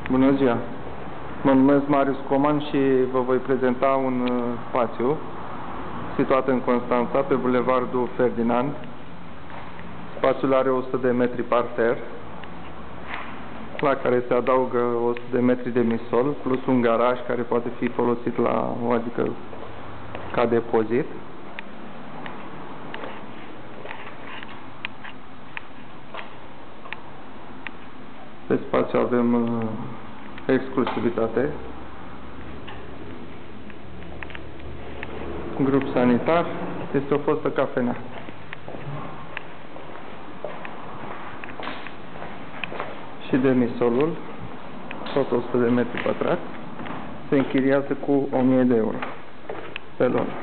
Bună ziua! Mă numesc Marius Coman și vă voi prezenta un spațiu situat în Constanța, pe Bulevardul Ferdinand. Spațiul are 100 de metri parter, la care se adaugă 100 de metri de misol, plus un garaj care poate fi folosit adică ca depozit. Pe spațiu avem exclusivitate, grup sanitar, este o fostă cafenea. Și demisolul, tot 100 de metri pătrați, se închiriază cu 1000 de euro pe lună.